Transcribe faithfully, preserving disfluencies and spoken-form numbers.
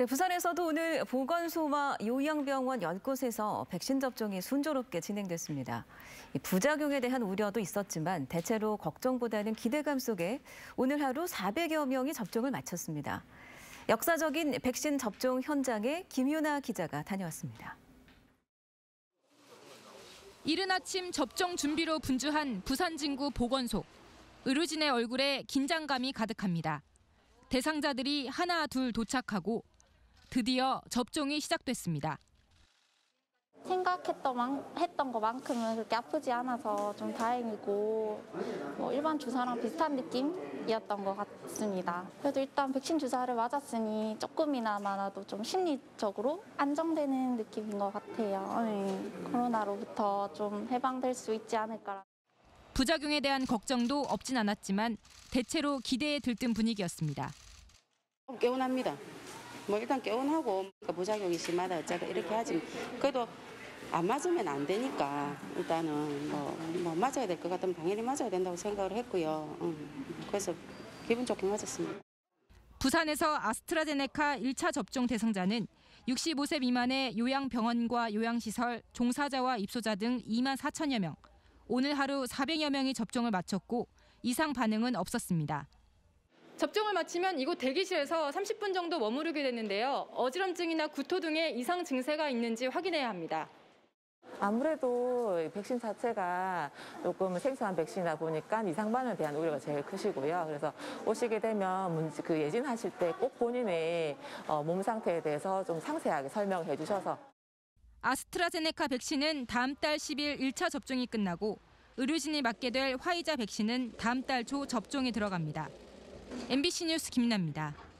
네, 부산에서도 오늘 보건소와 요양병원 열 곳에서 백신 접종이 순조롭게 진행됐습니다. 부작용에 대한 우려도 있었지만 대체로 걱정보다는 기대감 속에 오늘 하루 사백여 명이 접종을 마쳤습니다. 역사적인 백신 접종 현장에 김유나 기자가 다녀왔습니다. 이른 아침 접종 준비로 분주한 부산 진구 보건소. 의료진의 얼굴에 긴장감이 가득합니다. 대상자들이 하나 둘 도착하고 드디어 접종이 시작됐습니다. 생각했던 만, 했던 것만큼은 그렇게 아프지 않아서 좀 다행이고 뭐 일반 주사랑 비슷한 느낌이었던 것 같습니다. 그래도 일단 백신 주사를 맞았으니 조금이나마라도 좀 심리적으로 안정되는 느낌인 것 같아요. 네, 코로나로부터 좀 해방될 수 있지 않을까. 부작용에 대한 걱정도 없진 않았지만 대체로 기대에 들뜬 분위기였습니다. 개운합니다. 뭐 일단 개운하고 부작용이 심하다 어쩌다 이렇게 하지. 그래도 안 맞으면 안 되니까 일단은 뭐, 뭐 맞아야 될 것 같으면 당연히 맞아야 된다고 생각을 했고요. 음, 그래서 기분 좋게 맞았습니다. 부산에서 아스트라제네카 일 차 접종 대상자는 육십오 세 미만의 요양병원과 요양시설, 종사자와 입소자 등 이만 사천여 명. 오늘 하루 사백여 명이 접종을 마쳤고 이상 반응은 없었습니다. 접종을 마치면 이곳 대기실에서 삼십 분 정도 머무르게 됐는데요. 어지럼증이나 구토 등의 이상 증세가 있는지 확인해야 합니다. 아무래도 백신 자체가 조금 생소한 백신이다 보니까 이상 반응에 대한 우려가 제일 크시고요. 그래서 오시게 되면 문제, 그 예진하실 때 꼭 본인의 몸 상태에 대해서 좀 상세하게 설명해 주셔서. 아스트라제네카 백신은 다음 달 십 일 일 차 접종이 끝나고 의료진이 맞게 될 화이자 백신은 다음 달 초 접종이 들어갑니다. 엠비씨 뉴스 김나입니다.